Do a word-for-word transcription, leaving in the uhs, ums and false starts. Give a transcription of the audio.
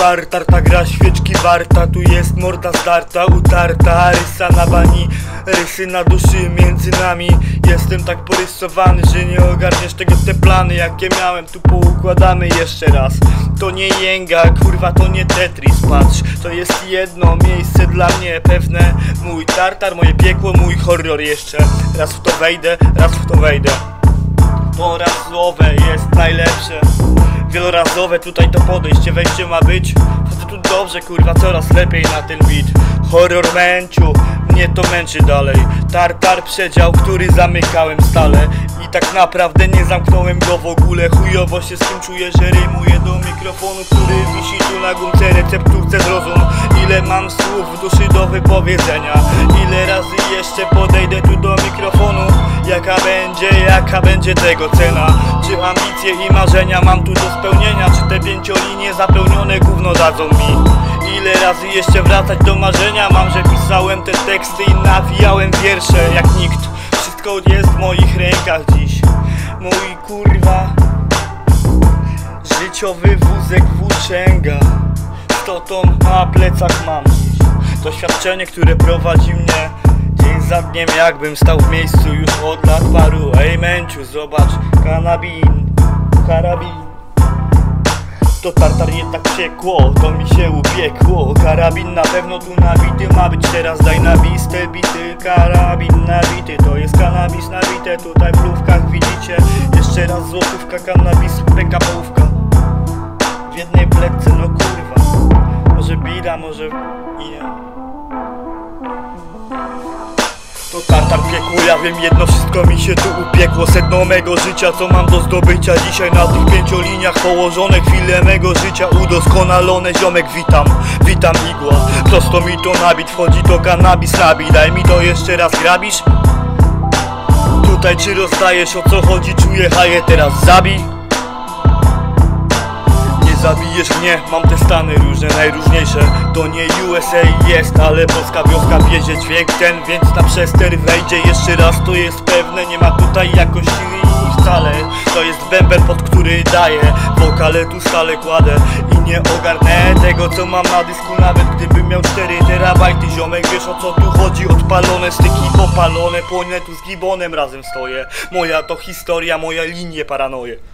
tartar, ta gra świeczki warta. Tu jest morda zdarta, utarta, rysa na bani, rysy na duszy między nami. Jestem tak porysowany, że nie ogarniesz tego. Te plany jakie miałem tu poukładamy jeszcze raz. To nie jęga, kurwa, to nie Tetris. Patrz, to jest jedno miejsce dla mnie pewne. Mój tartar, moje piekło, mój horror jeszcze. Raz w to wejdę, raz w to wejdę. To razowe jest najlepsze, wielorazowe tutaj to podejście, wejście ma być. To tu dobrze, kurwa, coraz lepiej na ten beat. Horror męciu, mnie to męczy dalej. Tartar przedział, który zamykałem stale i tak naprawdę nie zamknąłem go w ogóle. Chujowo się z tym czuję, że rymuję do mikrofonu, który wisi tu na gumce recepturce zrozum. Ile mam słów w duszy do wypowiedzenia, ile razy jeszcze podejdę tu do mikrofonu. Jaka będzie, jaka będzie tego cena? Czy ambicje i marzenia mam tu do spełnienia? Czy te pięciolinie zapełnione gówno dadzą mi? Ile razy jeszcze wracać do marzenia? Mam, że pisałem te teksty i nawijałem wiersze jak nikt. Wszystko jest w moich rękach dziś. Mój kurwa życiowy wózek włóczęga, sto ton na plecach mam dziś. Doświadczenie, które prowadzi mnie dzień za dniem, jakbym stał w miejscu już od lat paru. Ej męciu, zobacz, kanabin, karabin. To tartar jednak piekło, to mi się upiekło. Karabin na pewno tu nabity ma być, teraz daj nabiste bity. Karabin nabity, to jest kanabis nabite. Tutaj w lówkach widzicie, jeszcze raz złotówka, kanabis, pęka połówka w jednej bledce, no kurwa. Może bida, może i nie. To tartar piekło, ja wiem jedno, wszystko mi się tu upiekło. Sedno mego życia, co mam do zdobycia dzisiaj. Na tych pięcioliniach położone chwile mego życia udoskonalone. Ziomek, witam, witam igła. Prosto mi to nabit, wchodzi to kanabis nabit. Daj mi to jeszcze raz, grabisz? Tutaj czy rozdajesz, o co chodzi, czuję haję, teraz zabij. Zabijesz mnie, mam te stany różne, najróżniejsze. To nie U S A jest, ale polska wioska bierze dźwięk ten, więc na przester wejdzie jeszcze raz, to jest pewne. Nie ma tutaj jakości wcale. To jest bęben, pod który daję wokale, tu stale kładę i nie ogarnę tego, co mam na dysku. Nawet gdybym miał cztery terabajty, ziomek, wiesz o co tu chodzi. Odpalone styki, popalone, płynę tu z gibonem razem stoję. Moja to historia, moja linie paranoje.